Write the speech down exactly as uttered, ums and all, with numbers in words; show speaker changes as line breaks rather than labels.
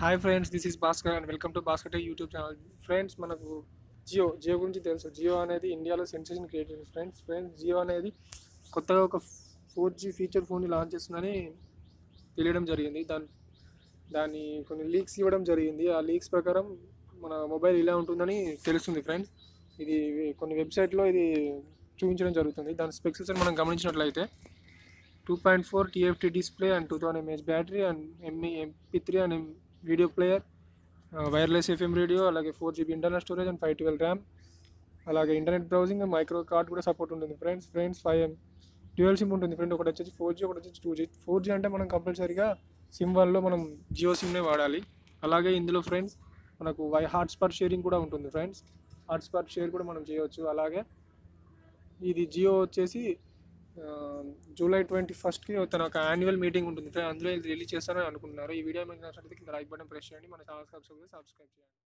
Hi friends, this is Bhaskar and welcome to Bhaskar tech YouTube channel. Friends, మనకు జియో జియో గురించి తెలుసు. జియో అనేది ఇండియాలో సెన్సేషన్ క్రియేట్ చేసింది. ఫ్రెండ్స్ ఫ్రెండ్స్ జియో అనేది కొత్తగా ఒక ఫోర్ జీ ఫీచర్ ఫోన్ని లాంచ్ చేస్తుందని తెలియడం జరిగింది. దాని దాన్ని కొన్ని లీక్స్ ఇవ్వడం జరిగింది. ఆ లీక్స్ ప్రకారం మన మొబైల్ ఇలా ఉంటుందని తెలుస్తుంది. ఫ్రెండ్స్, ఇది కొన్ని వెబ్సైట్లో ఇది చూపించడం జరుగుతుంది. దాని స్పెసిఫికేషన్ మనం గమనించినట్లయితే two point four TFT display and two thousand mAh battery and ME MP three and video player, wireless FM radio, అలాగే four GB internal storage and five twelve RAM, అలాగే ఇంటర్నెట్ బ్రౌజింగ్, మైక్రో కార్డ్ కూడా support ఉంటుంది. Friends friends five M dual SIM ఉంటుంది. Friend ఒకటి వచ్చేసి four G, ఒకటి వచ్చేసి two G. Four G అంటే మనం కంపల్సరీగా సిమ్ వన్లో మనం జియో సిమ్నే వాడాలి. అలాగే ఇందులో ఫ్రెండ్స్ మనకు వై హాట్స్పాట్ షేరింగ్ కూడా ఉంటుంది. ఫ్రెండ్స్, హాట్స్పాట్ షేర్ కూడా మనం చేయవచ్చు. అలాగే ఇది జియో వచ్చేసి జూలై ట్వంటీ ఫస్ట్కి తన ఒక యాన్యువల్ మీటింగ్ ఉంటుంది. అందులో రిలీజ్ చేస్తారని అనుకుంటున్నారు. ఈ వీడియో మీకు నచ్చినట్లయితే కింద లైక్ బటన్ ప్రెస్ చేయండి. మన ఛానల్ సబ్స్క్రైబ్ సబ్స్క్రైబ్ చేయండి.